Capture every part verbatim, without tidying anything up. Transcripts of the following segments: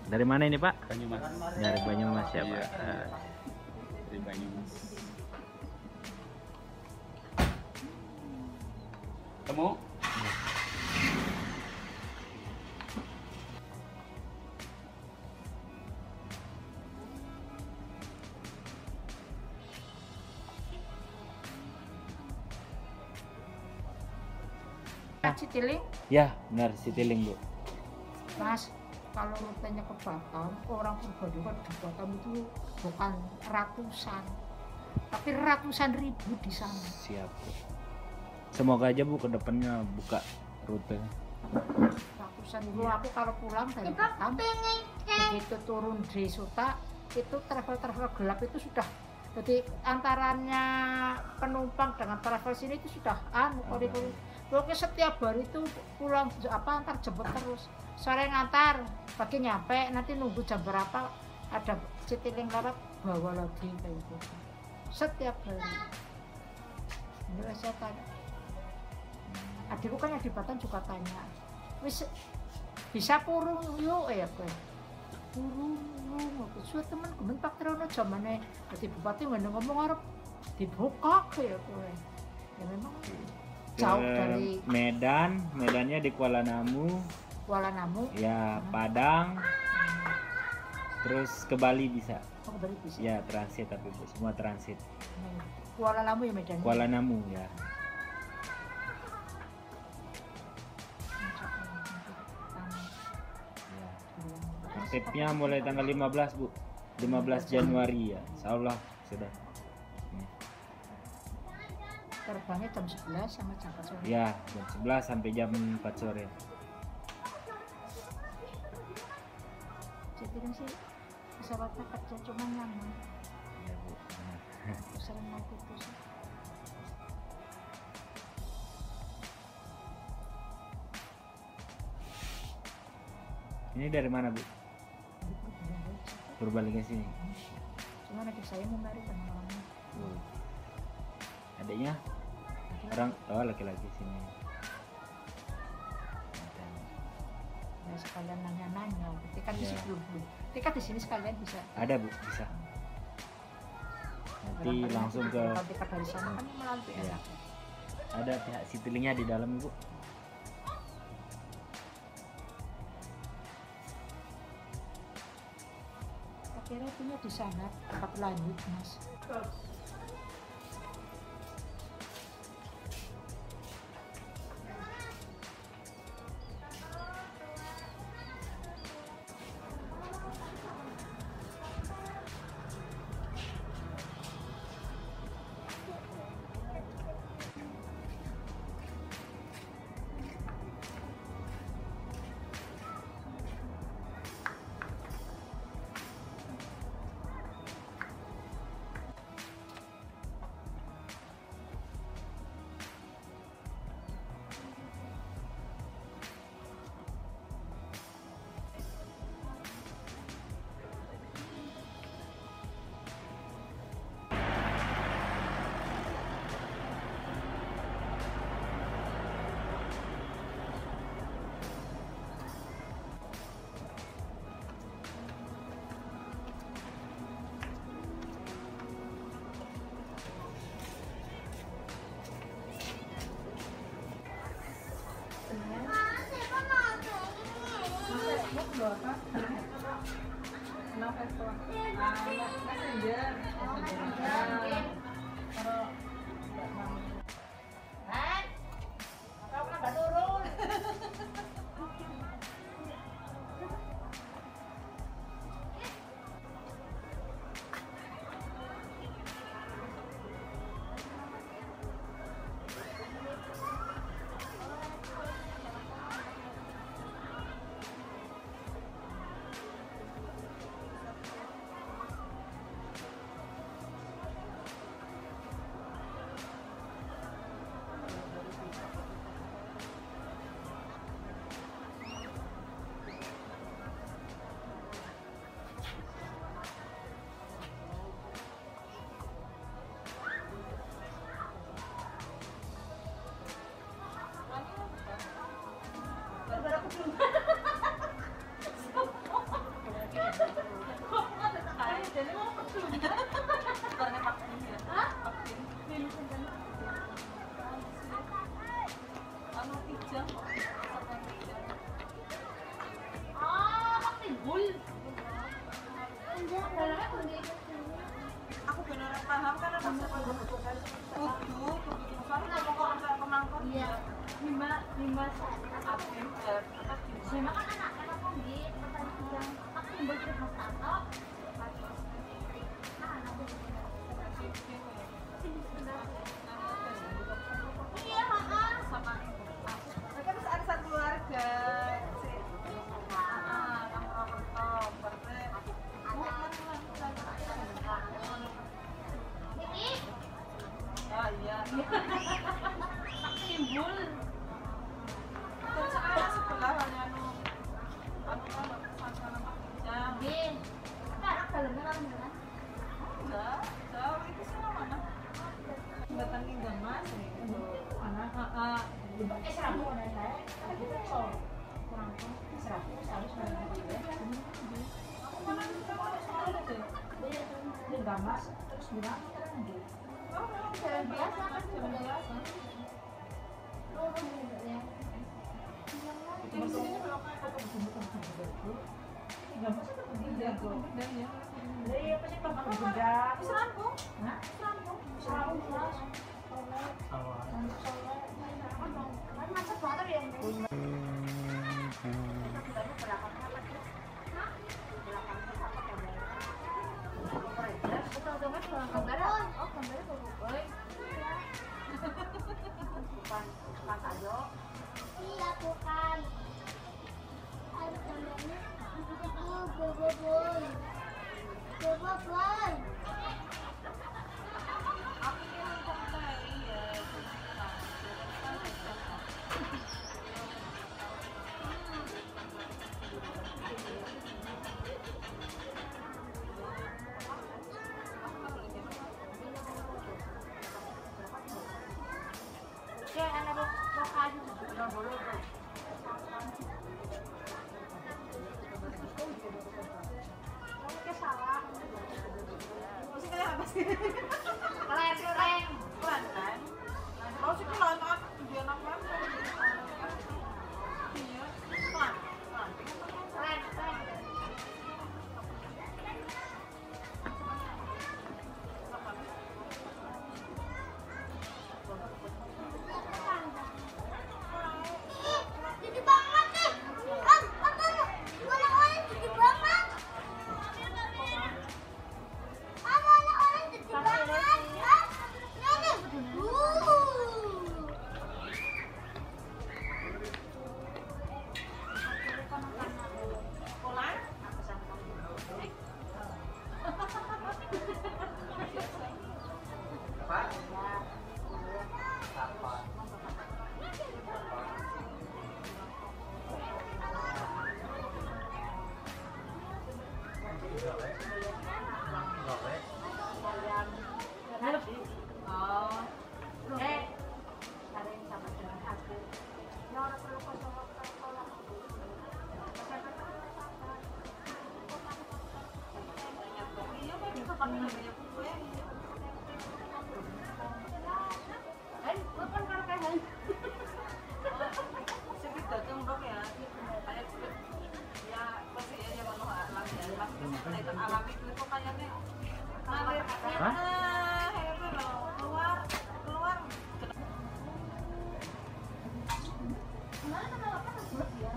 Dari mana ini Pak? Banyumas. Dari Banyumas ya Iya. Pak. Nah, Dari Banyumas. Temu? Citiling, ya benar Citiling Bu. Mas, kalau rutenya ke Batam, orang pribadi kan di Batam itu bukan ratusan, tapi ratusan ribu di sana. Siap Bu. Semoga aja Bu kedepannya buka rute. Ratusan ribu. Aku kalau pulang dari Batam, begitu turun di Suta, itu travel-travel gelap itu sudah, jadi antaranya penumpang dengan travel sini itu sudah anu, kode-kode. Pokoknya setiap hari itu pulang apa antar jemput terus, sore ngantar, pagi nyampe, nanti nunggu jam berapa ada Citiling lewat bawa lagi kayak gitu. Setiap hari. Ini saya tanya, adikku kan yang di Batam juga tanya, wis bisa purung yuk ya gue. Purung, purung, suatu teman kemen Pak Trono zamannya, jadi bupati mana ngomong Arab dibuka ya gue. Ya memang jauh dari Medan, Medannya di Kuala Namu, Kuala Namu. ya Padang, terus ke Bali bisa. Oh, kembali bisa. Ya transit tapi Bu, semua transit. Hmm. Kuala Namu ya Medan. Kuala Namu ya. Aktifnya mulai tanggal lima belas Bu, lima belas Januari ya, Insya Allah sudah. Terbangnya jam sebelas sama jam empat sore. Ya jam sebelas sampai jam empat sore. Jadi kan sih pesawatnya kerja cuma nyaman. Ya Bu. Aku sering naik itu sih. Ini dari mana Bu? Purbalingga sini. Cuma adik saya mau mari kan malamnya. Oh. Adiknya orang oh laki-laki sini. Ya sekalian nanya-nanya. Ketika di Ya. sini belum belum. Ketika di sini sekalian bisa. Ada Bu, bisa. Nanti Barangkali langsung nanti ke kalau tiket dari sana kan melalui Ya. enak. ada pihak Citilingnya di dalam Bu. Akhirnya punya di sana tempat lanjut Mas. Kenapa itu? Ah, messenger. Messenger. Kalau nggak mau. Kau kenapa turun? lima lima apa apa Saya kan anak-anak kan di tempat yang aku timbul Mas Tato. Iya, heeh. sama mereka terus ada satu keluarga si ah kamu orang top berarti Niki, ah iya timbul terus sekarang sebelah hanya anu anu kan sama jam nggih. Sekarang dalamnya kan beneran. enggak jauh itu sih mana jembatan Indah Mas itu mana ah Eh, serabu ada saya. Ada kita col. Kurang serabu harus ada. aku mana ada soalnya deh Ini gamas terus bilang terang nggih. oh Jalan biasa kan jalan biasa. Oh, ya. maksudnya kalau kayak apa Gamas itu begini jago. dan ya Iya, apa sih Bapak beda? bisa rampung Hah? rampung Serabu Mas. Kan macet banget ya. Oh, gambarnya boy. Bukan bukan ayo. Iya bukan. Ada gambarnya. Oh, bobo boy. Bobo boy. aku ini untuk tadi ya Oke, anak lokal juga boleh tuh. Kamu ke salah. masih kayak apa sih Keren, keren. pelan kan oh sih pelan kan dia namanya iya pelan pelan Keren, keren. Jadi banget nih. Om, apa orang-orang jadi banget. Apa orang-orang jadi banget. Ah, ini. Uh. pelan oh Eh, karen sama dengan aku. Ya orang perlu kosong-kosong. iya kan itu kan banyak kue Eh, bukan kalau kayak sedikit dagang dong ya kayak sedikit ya pasti ya yang mau alami ya pasti itu alami itu kayaknya ngalir Hah? nah itu loh keluar keluar kemarin sama apa ngeblok ya?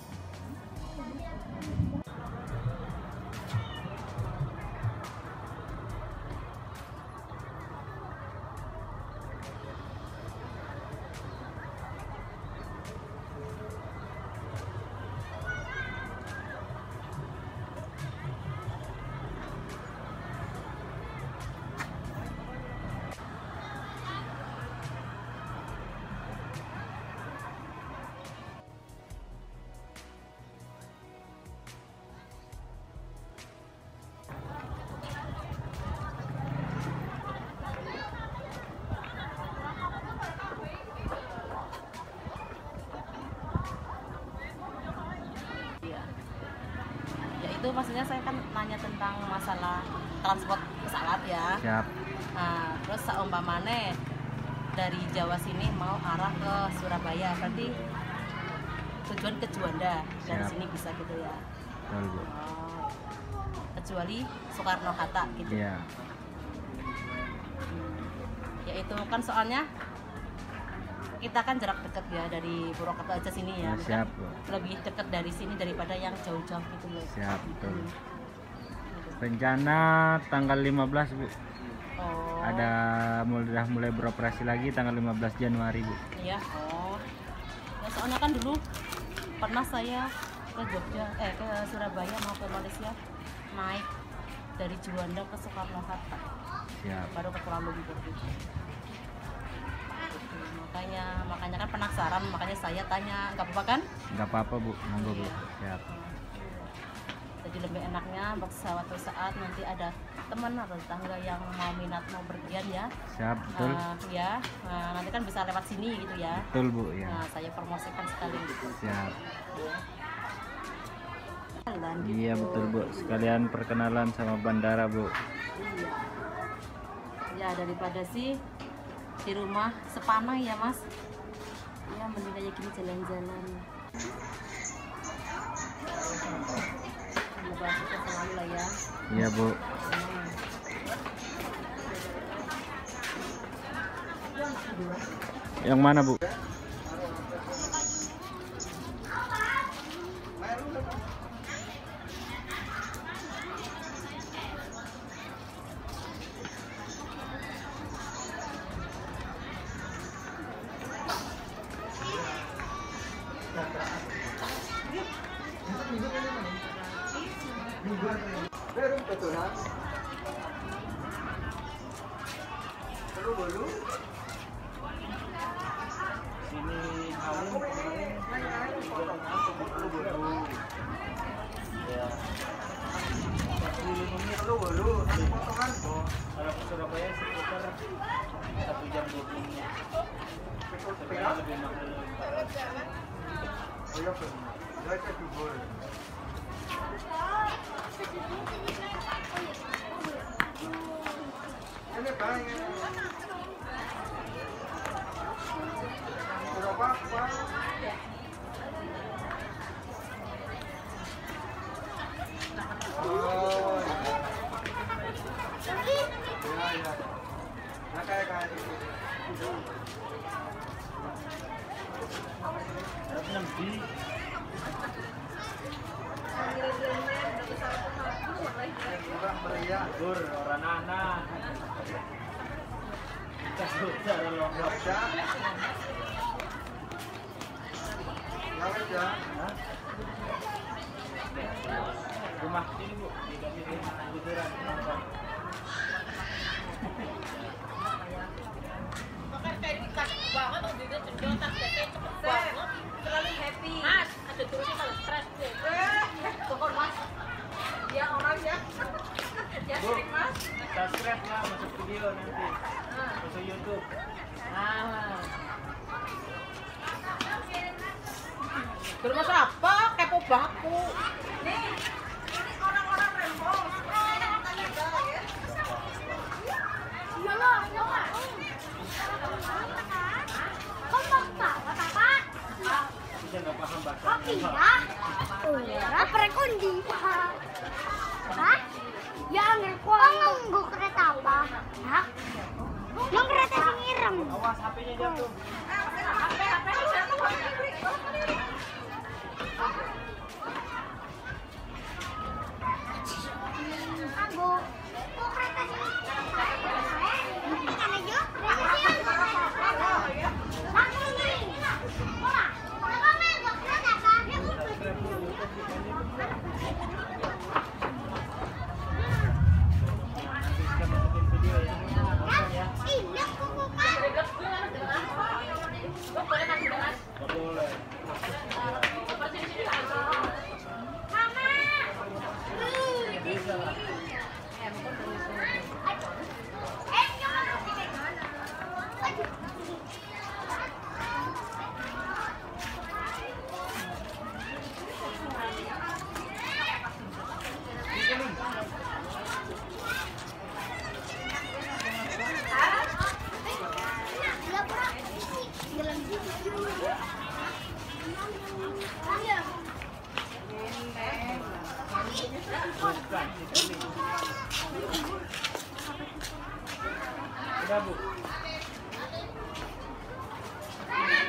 itu maksudnya saya kan nanya tentang masalah transport pesawat ya. Siap. Nah, terus seumpamane dari Jawa sini mau arah ke Surabaya, berarti tujuan ke Juanda dari Siap. sini bisa gitu ya. Betul, Bu. Oh, kecuali Soekarno Hatta gitu. Iya. Ya itu kan soalnya kita kan jarak dekat ya dari Purwokerto aja sini ya. Oh, siap Bu. Lebih dekat dari sini daripada yang jauh-jauh gitu loh. Siap, betul. Hmm. Rencana tanggal lima belas Bu. Oh. Ada mulai mulai beroperasi lagi tanggal lima belas Januari Bu. Iya. Oh. Ya, soalnya kan dulu pernah saya ke Jogja, eh ke Surabaya mau ke Malaysia naik dari Juanda ke Soekarno Hatta. Siap. Baru ke Kuala Lumpur gitu. Makanya makanya kan penasaran, makanya saya tanya, nggak apa-apa kan? Nggak apa-apa Bu, monggo Bu. Siap. Jadi lebih enaknya suatu saat nanti ada teman atau tetangga yang mau minat mau berpergian ya. Siap, betul. Uh, ya, nah, nanti kan bisa lewat sini gitu ya. Betul Bu, ya. Nah, saya promosikan sekali gitu. Siap. Ya. Jalan, gitu. Iya betul Bu, sekalian perkenalan sama bandara Bu. Iya. Ya daripada sih di rumah sepanah ya Mas. Ya mending aja gini jalan-jalan. Semoga sukses selalu lah ya. Iya Bu. Hmm. Yang mana Bu? Kalau ke Surabaya sekitar satu jam dua puluh menit. Sebenarnya lebih mahal. Gur, orang anak. Kita sudah lombok. Rumah ini Bu, di kami di Gujuran. Terlalu happy. Mas, ada turunnya kalau stres deh. Pokok Mas. Dia orang ya. Ya sering Mas. Subscribe lah masuk video nanti. Masuk YouTube. Ah. Terus apa? Kepo baku. Nih, ini orang-orang rembong. Iya loh, iya Kak. Kok mau bawa Bapak? Bisa nggak paham bahasa? Oh iya. Oh ya, perekundi. Hah? Ya ngerko. Kok nunggu kereta apa? Hah? Yang kereta sing ireng. Awas H P-nya jatuh. Anggo. Kok kereta sing kan aja. Langsung nih. Ora. Ora main kok kereta apa? Bisa masukin video ya. Ya. Iya, kuku kan. Nggak boleh. Mama. Bisa lah. Eh, jangan. Bukan, ini. Udah Bu.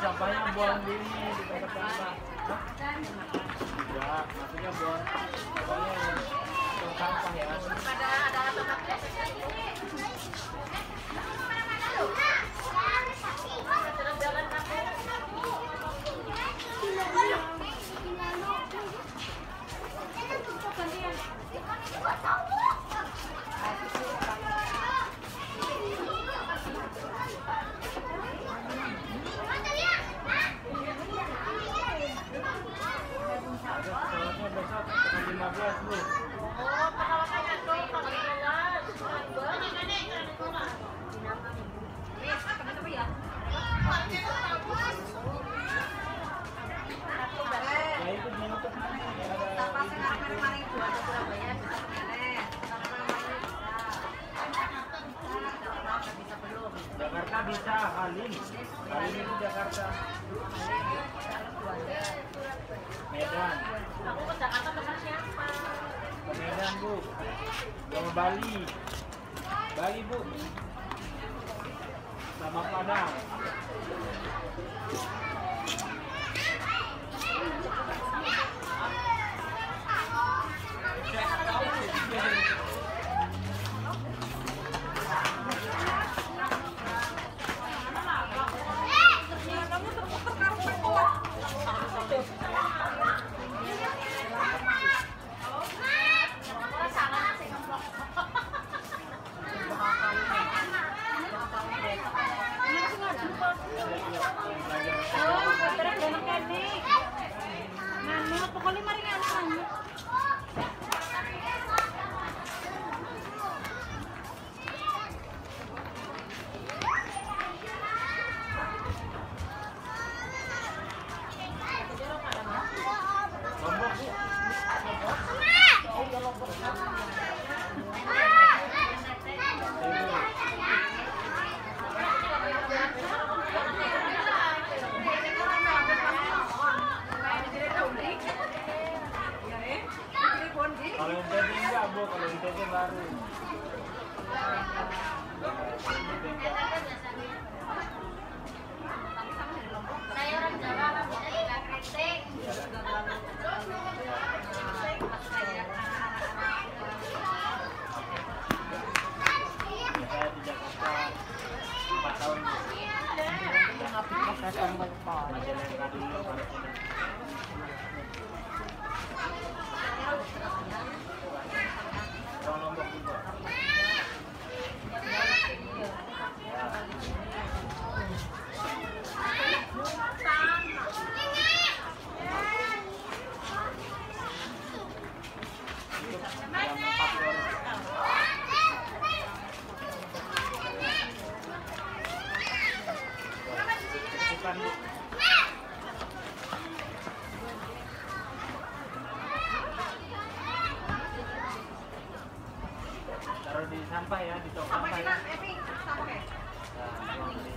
sampahnya buang di ini di tempat sampah. Enggak, maksudnya buang pokoknya yang buang sampah ya. Ada ada tempatnya. Jalan kaki. Ada sekolahnya besok tanggal lima belas Bu. Oh, pengalamannya tuh tanggal lima belas. Ya. Ya itu menutup nanti ada Pasti kemarin-kemarin dua ke Surabaya bisa kemana? Karena bisa belum. Jakarta bisa, Halim. Halim itu Jakarta. Medan. Aku ke Jakarta sama siapa? Ke Medan Bu. Sama Bali. Bali Bu. Sama Padang. Pokoknya mari nganu. Lombok Bu. Kalau N T T enggak Bu, kalau N T T baru. Saya orang Jawa, rambutnya juga keriting. Saya di Jakarta empat tahun Bu. Majalengka dulu baru pindah. Orang Lombok juga. Taruh di sampah ya, di tong sampah ya. Nah, buang di-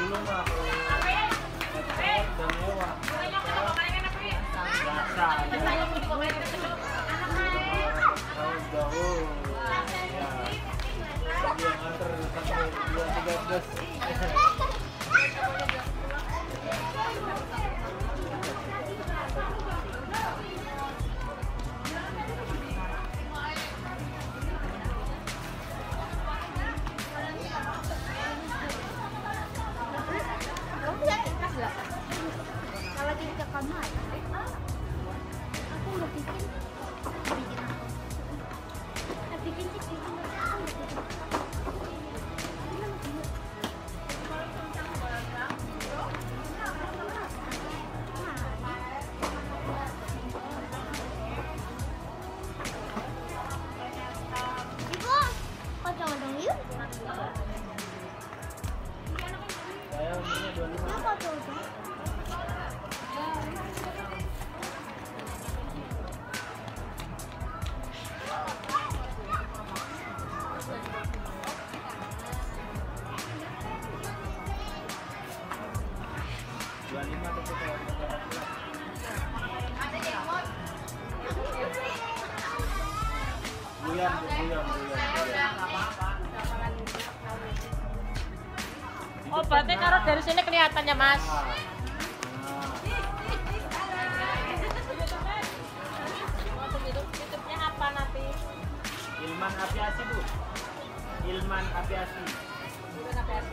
dulu mah. Mewah dan mewah. Biasa aja. Jauh-jauh. Ya. Dia nganter sampai dua tiga belas. Kalau di ke kamar, aku nggak bikin, bikin apa? Nggak bikin sih, bikin Ibu, kocok dong yuk. Saya umurnya dua puluh lima. Kocok dong. dua puluh lima tapi kalau bulan, bulan, bulan. Oh, berarti kalau dari sini kelihatannya, Mas. YouTube-nya apa nanti? Ilman Aviasi, Bu. Ilman Aviasi. Ilman Aviasi.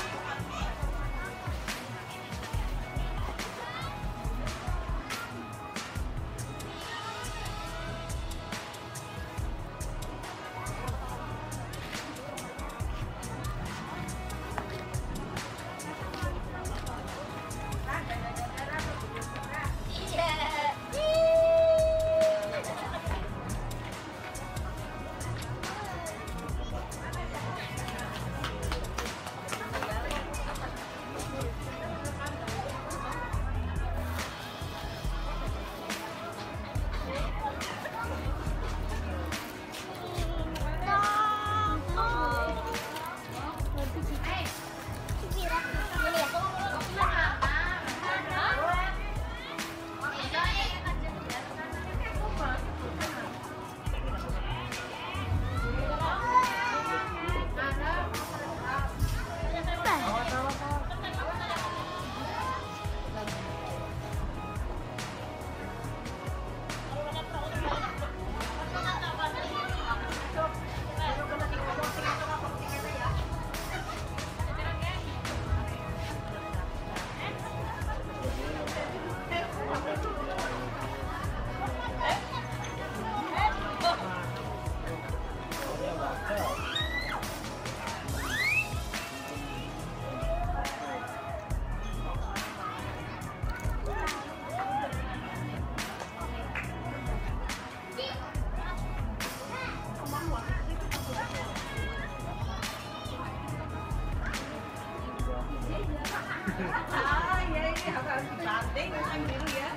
Ah, iya ini harus dibanting yang biru ya.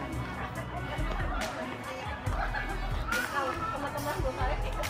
Kalau teman-teman gue saya ikut.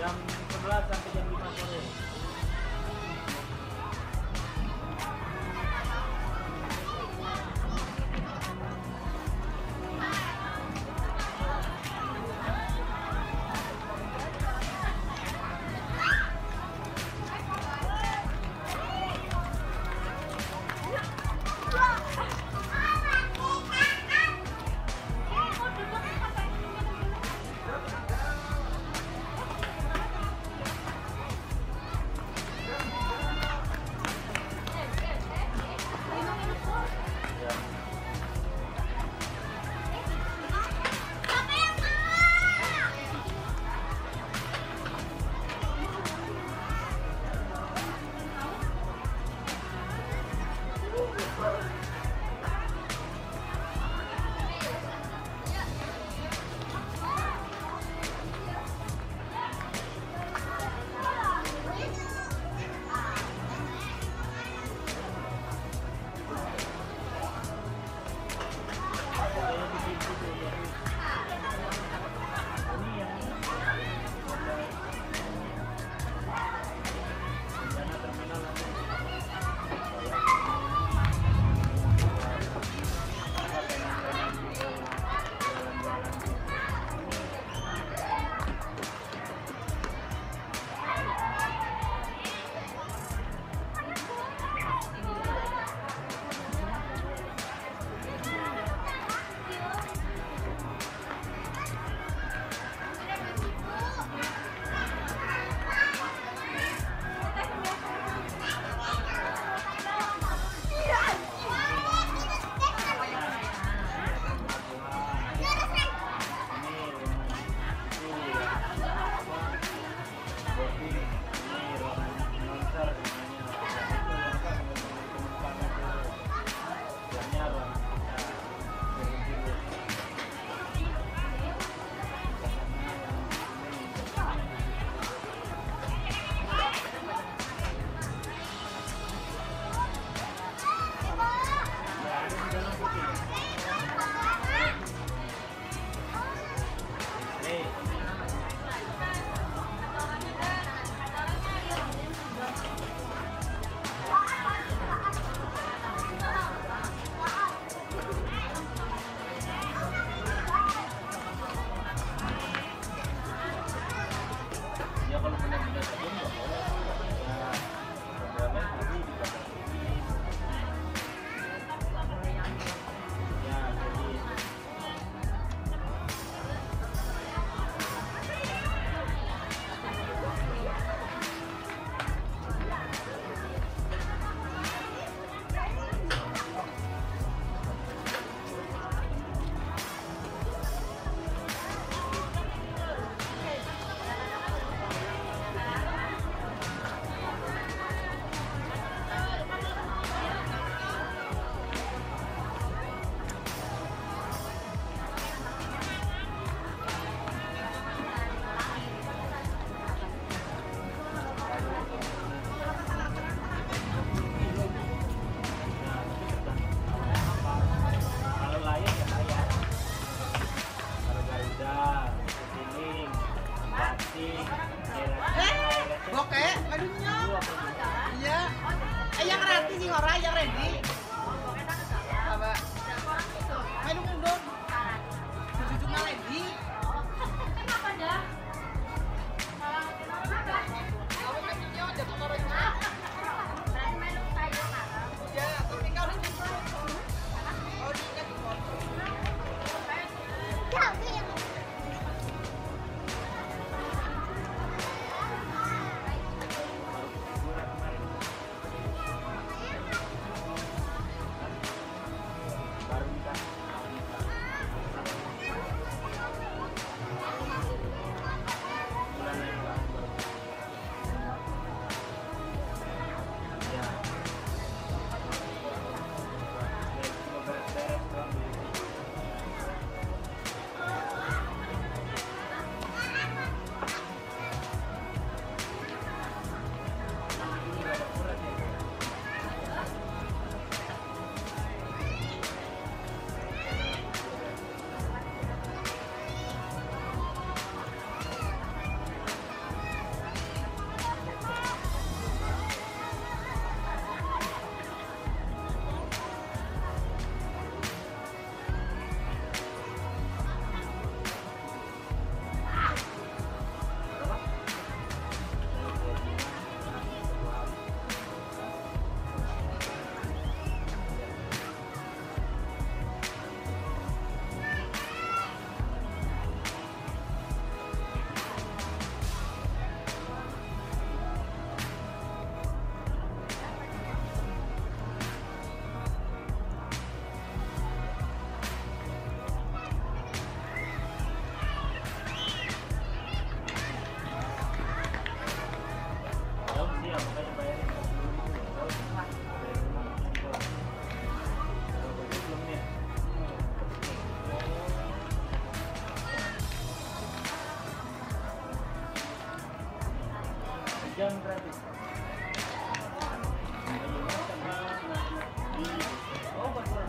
jam sebelas sampai jam lima sore. jam gratis. Oh, betul.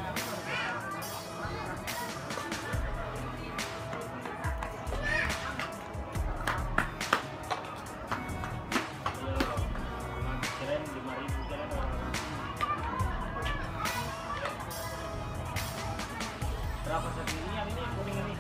Keren lima ribu keren. Berapa segini yang ini kuning ini?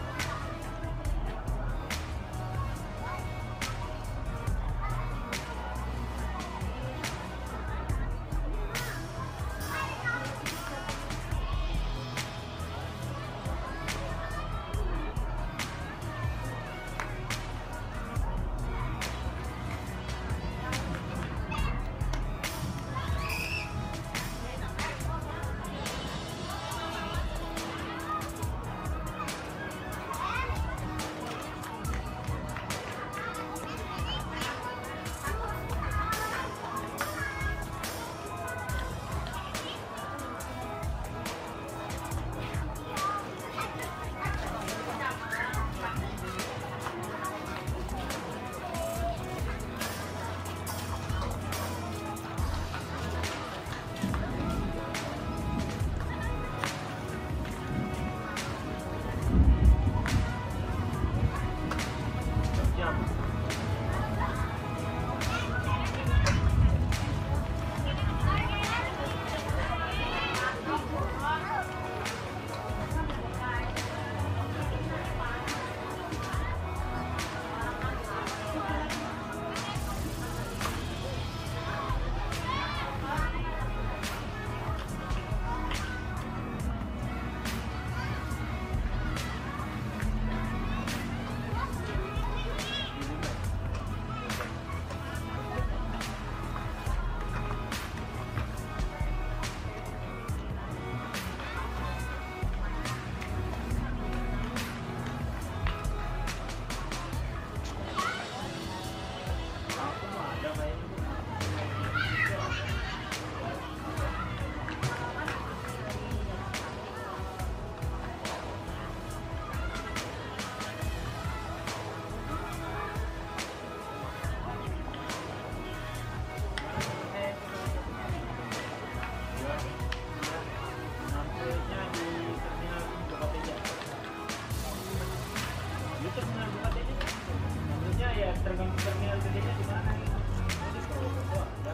Tergantung terminal gedenya di mana nih. Jadi kalau betul ada.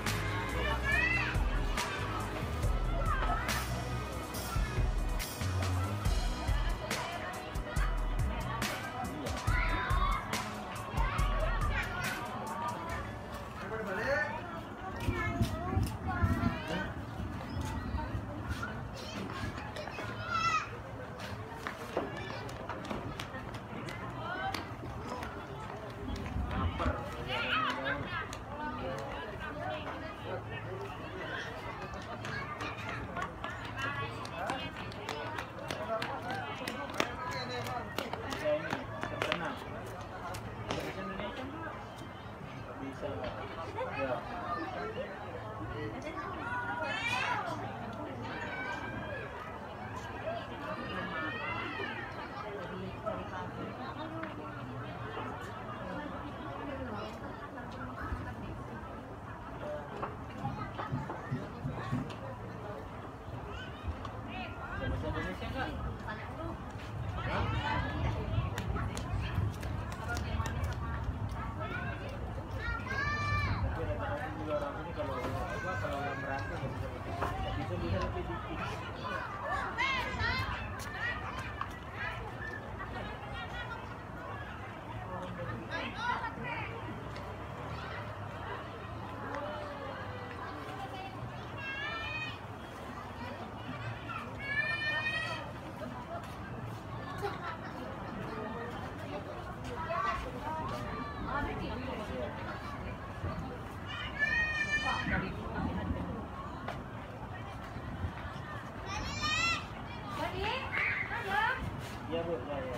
Iya Bu, ya ya.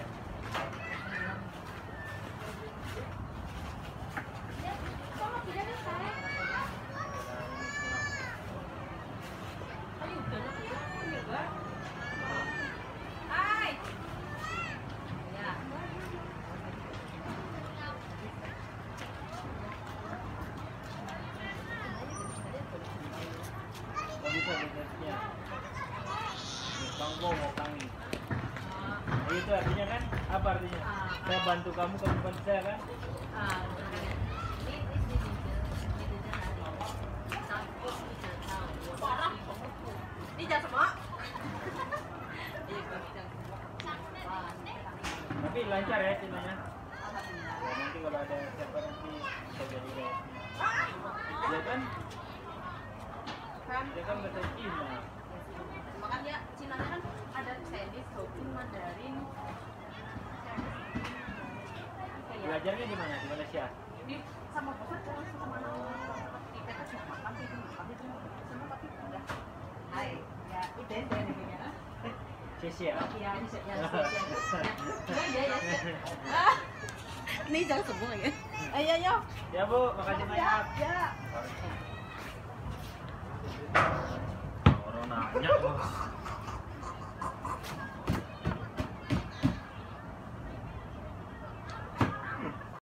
itu artinya kan apa artinya? Saya bantu kamu, kamu bantu saya kan? Tapi lancar ya Cinanya. Ya, nanti kalau ada siapa nanti bisa jadi kayak ya kan? Dia kan bahasa Cina. Makanya Cina kan ada Chinese, Hokkien, Mandarin. Belajarnya di mana? Di Malaysia? Di sama bosan terus sama anak kita kan cuma makan itu makan itu semua tapi udah. Hai, ya udah deh ya. Sia-sia. Ya, ya, ya, ya. Ini jangan semua ya. Ayo, ayo. Ya Bu, makasih banyak. Ya. Orang nanya.